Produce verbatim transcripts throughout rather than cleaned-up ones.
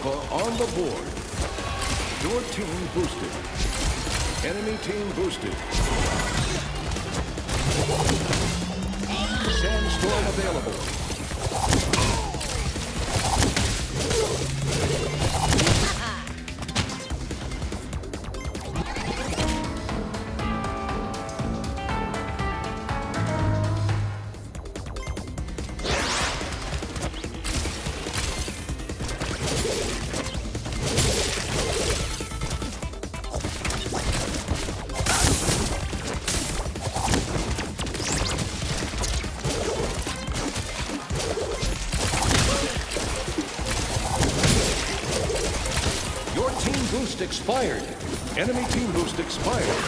Wumpa on the board. Your team boosted. Enemy team boosted. Sandstorm available. Boost expired. Enemy team boost expired.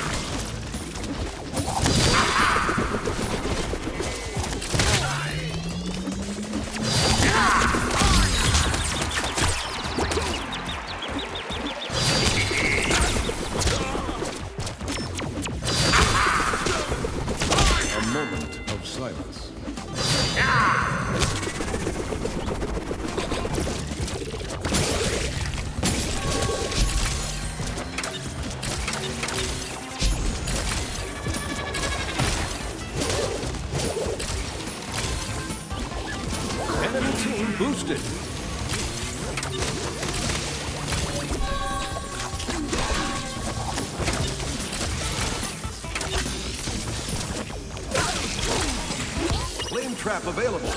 A moment of silence. Enemy team boosted. Flame trap available.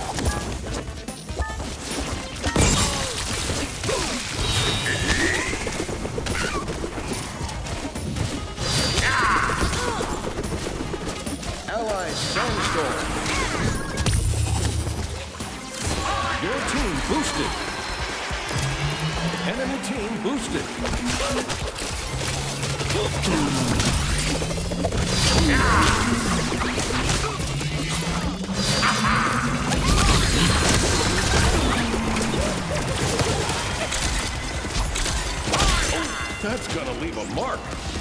Ally Sandstorm. Your team boosted. Enemy team boosted. Oh, that's gonna leave a mark.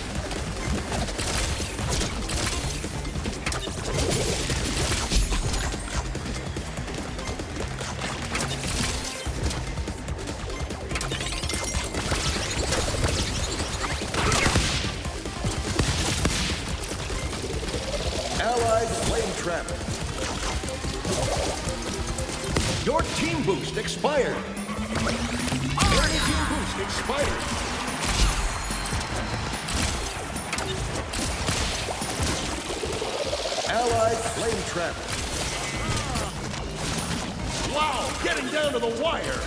Allied flame trap. Your team boost expired. Enemy team boost expired. Allied flame trap. Wow, getting down to the wire.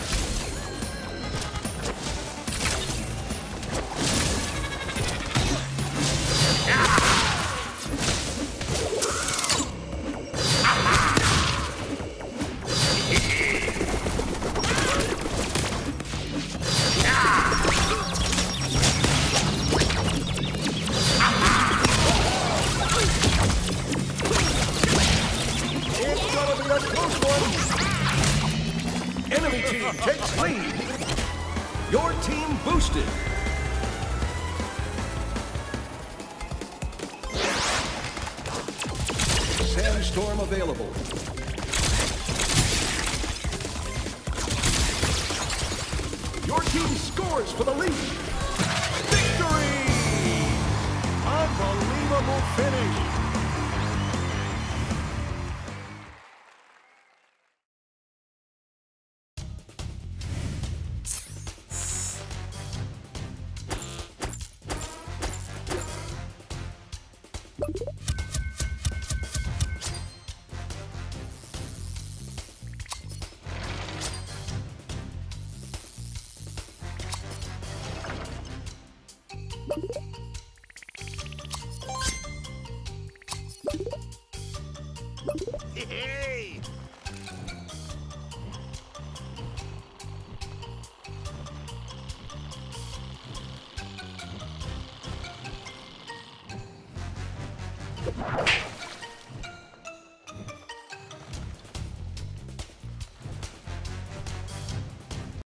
Enemy team takes lead. Your team boosted. Sandstorm available. Your team scores for the lead. Victory! Unbelievable finish.